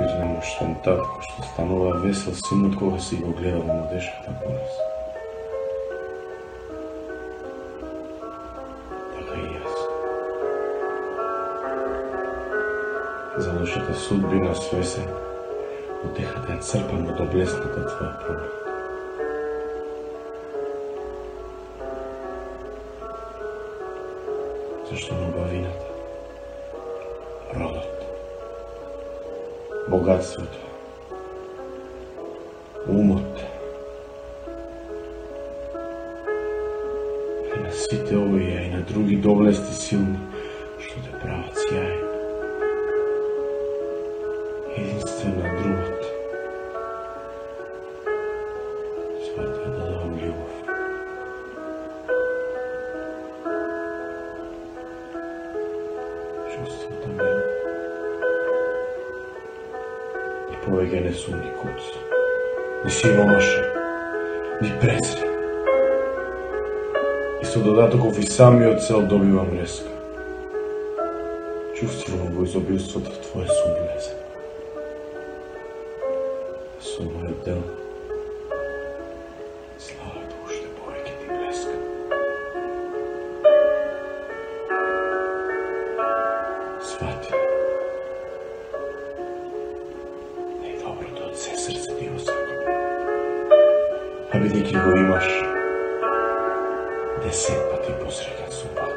iznemošten tatko što stanova vesel sin od koga si go gledal v mladeških takoras. Така и аз. За лошата судбина свесен, отеха да ја црпам од облесната твоја пролет. Зашто нубавината, родот, богатството, умот и на сите овие и на други доблести силни што те прават сјаен. Единствено другот. Свата да давам љубов. Чувството мен и повеќе не сум ни куц, ни сивомашен, ни презрен. И со додатоков и самиот цел добивам леска. Чувствувам во изобилството твое сум блезен. Со мојот дел славата уште повеќе ти блеска. Свати. Најдоброто од се срце ти го сакам. А бидејќи го имаш, 10 пати посреќен сум